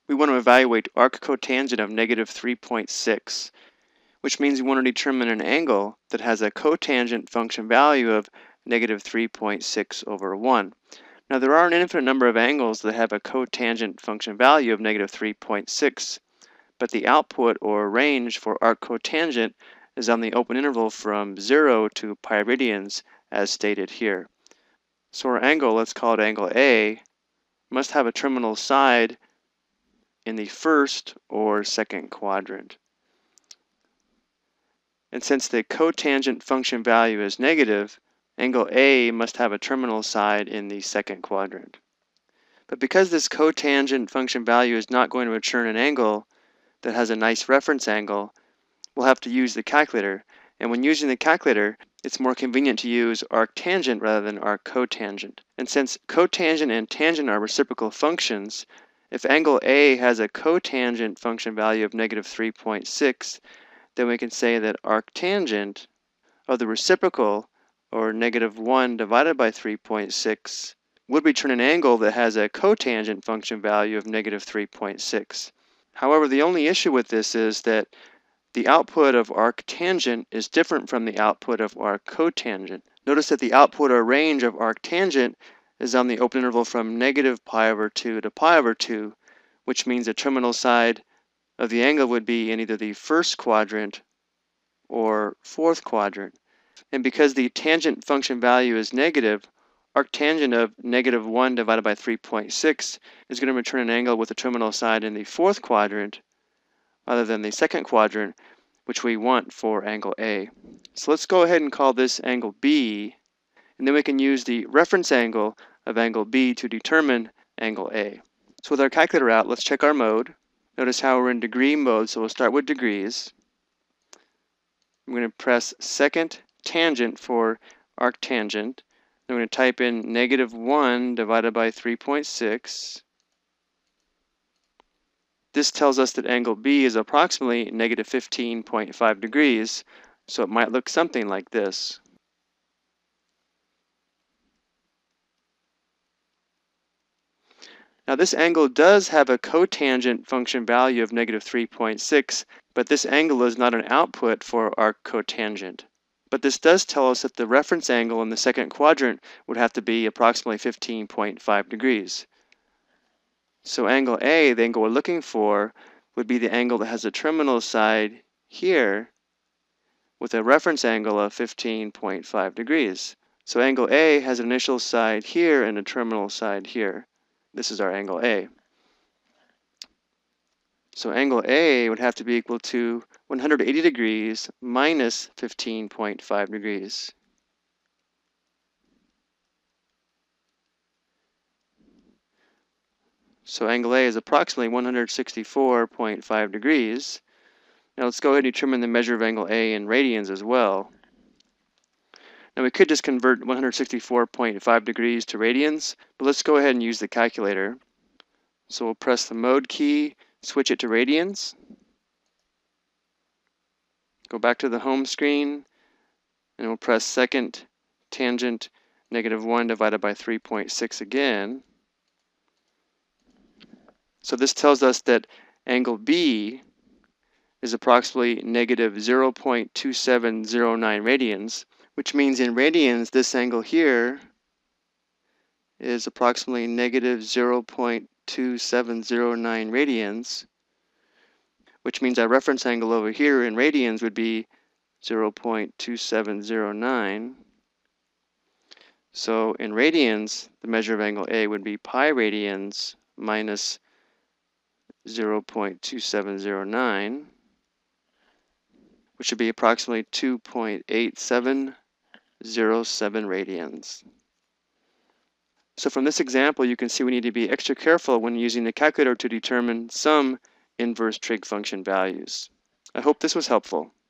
we want to evaluate arc cotangent of negative 3.6, which means we want to determine an angle that has a cotangent function value of negative 3.6 over 1. Now there are an infinite number of angles that have a cotangent function value of negative 3.6, but the output or range for arc cotangent is on the open interval from 0 to pi radians as stated here. So our angle, let's call it angle A, must have a terminal side in the first or second quadrant. And since the cotangent function value is negative, angle A must have a terminal side in the second quadrant. But because this cotangent function value is not going to return an angle that has a nice reference angle, we'll have to use the calculator. And when using the calculator, it's more convenient to use arctangent rather than arccotangent. And since cotangent and tangent are reciprocal functions, if angle A has a cotangent function value of negative 3.6, then we can say that arctangent of the reciprocal, or negative 1 divided by 3.6, would return an angle that has a cotangent function value of negative 3.6. However, the only issue with this is that the output of arctangent is different from the output of arccotangent. Notice that the output or range of arctangent is on the open interval from negative pi over 2 to pi over 2, which means the terminal side of the angle would be in either the first quadrant or fourth quadrant. And because the tangent function value is negative, arctangent of negative 1 divided by 3.6 is going to return an angle with a terminal side in the fourth quadrant rather than the second quadrant, which we want for angle A. So let's go ahead and call this angle B, and then we can use the reference angle of angle B to determine angle A. So with our calculator out, let's check our mode. Notice how we're in degree mode, so we'll start with degrees. I'm going to press second tangent for arctangent. I'm going to type in negative 1 divided by 3.6. This tells us that angle B is approximately negative 15.5 degrees, so it might look something like this. Now this angle does have a cotangent function value of negative 3.6, but this angle is not an output for arccotangent. But this does tell us that the reference angle in the second quadrant would have to be approximately 15.5 degrees. So angle A, the angle we're looking for, would be the angle that has a terminal side here with a reference angle of 15.5 degrees. So angle A has an initial side here and a terminal side here. This is our angle A. So angle A would have to be equal to 180 degrees minus 15.5 degrees. So angle A is approximately 164.5 degrees. Now let's go ahead and determine the measure of angle A in radians as well. Now we could just convert 164.5 degrees to radians, but let's go ahead and use the calculator. So we'll press the mode key, switch it to radians, go back to the home screen, and we'll press second tangent negative 1 divided by 3.6 again. So this tells us that angle B is approximately negative 0.2709 radians, which means in radians this angle here is approximately negative 0.2709 radians, which means our reference angle over here in radians would be 0.2709. So in radians, the measure of angle A would be pi radians minus 0.2709, which would be approximately 2.8707 radians. So from this example, you can see we need to be extra careful when using the calculator to determine some inverse trig function values. I hope this was helpful.